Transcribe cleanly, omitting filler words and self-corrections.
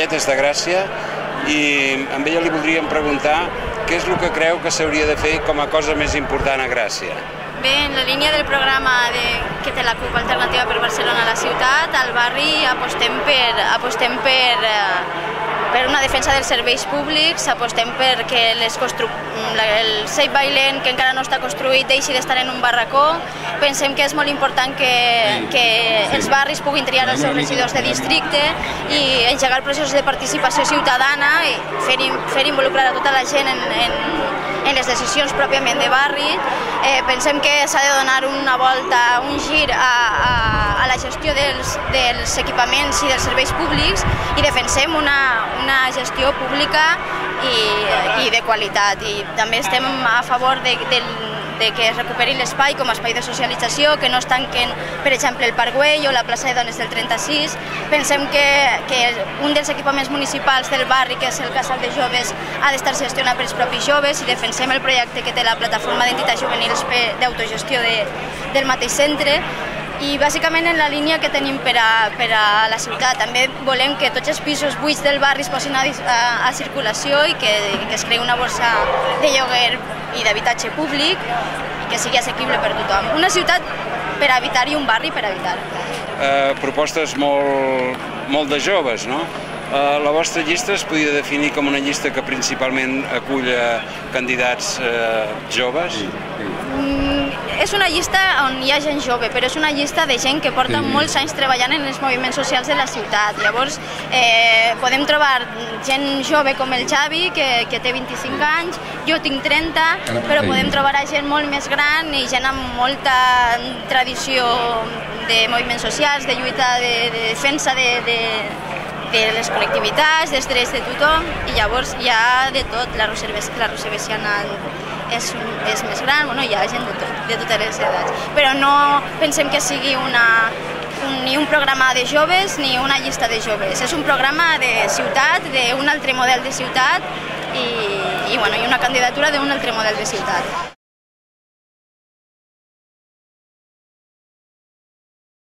Mollet és de Gràcia i amb ella li voldríem preguntar què és el que creu que s'hauria de fer com a cosa més important a Gràcia. Bé, en la línia del programa que té la CUP Alternativa per Barcelona a la ciutat, al barri apostem per una defensa dels serveis públics, apostem perquè el Save Bailén, que encara no està construït, deixi d'estar en un barracó. Pensem que és molt important que els barris puguin triar els seus regidors de districte i engegar processos de participació ciutadana i fer involucrar a tota la gent en les decisions pròpiament de barri. Pensem que s'ha de donar una volta, un gir a la gestió dels equipaments i dels serveis públics i defensem una gestió pública i de qualitat. I també estem a favor de que es recuperi l'espai com a espai de socialització, que no es tanquen, per exemple, el Parc Güell o la plaça de Dones del 36. Pensem que un dels equipaments municipals del barri, que és el casal de joves, ha d'estar gestionat pels propis joves i defensem el projecte que té la plataforma d'entitats juvenils d'autogestió del mateix centre. I bàsicament en la línia que tenim per a la ciutat. També volem que tots els pisos buits del barri es posin a circulació i que es creï una borsa de lloguer i d'habitatge públic i que sigui assequible per tothom. Una ciutat per habitar i un barri per habitar. Propostes molt de joves, no? La vostra llista es podria definir com una llista que principalment acull candidats joves? És una llista on hi ha gent jove, però és una llista de gent que porta molts anys treballant en els moviments socials de la ciutat. Llavors, podem trobar gent jove com el Xavi, que té 25 anys, jo tinc 30, però podem trobar gent molt més gran i gent amb molta tradició de moviments socials, de lluita, de defensa de les col·lectivitats, dels drets de tothom, i llavors hi ha de tot. La Rosevesiana és més gran, hi ha gent de totes les edats. Però no pensem que sigui ni un programa de joves ni una llista de joves. És un programa de ciutat, d'un altre model de ciutat i una candidatura d'un altre model de ciutat.